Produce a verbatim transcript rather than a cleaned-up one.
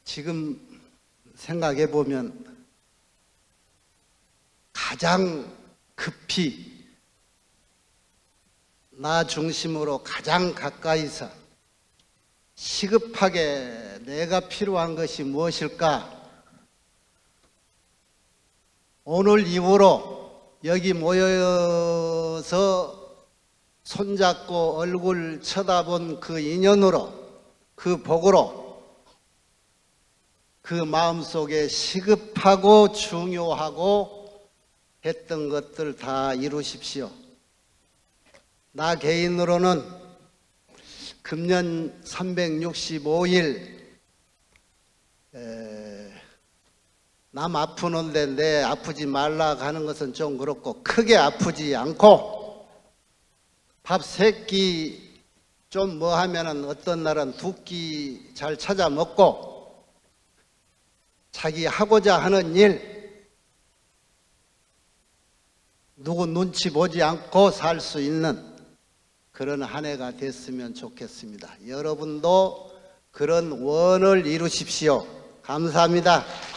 지금 생각해 보면 가장 급히 나 중심으로 가장 가까이서 시급하게 내가 필요한 것이 무엇일까? 오늘 이후로 여기 모여서 손잡고 얼굴 쳐다본 그 인연으로, 그 복으로 그 마음속에 시급하고 중요하고 했던 것들 다 이루십시오. 나 개인으로는 금년 삼백육십오 일 에, 남 아프는데 내 아프지 말라 하는 것은 좀 그렇고, 크게 아프지 않고 밥 세 끼 좀 뭐 하면은 어떤 날은 두 끼 잘 찾아 먹고 자기 하고자 하는 일 누구 눈치 보지 않고 살 수 있는 그런 한 해가 됐으면 좋겠습니다. 여러분도 그런 원을 이루십시오. 감사합니다.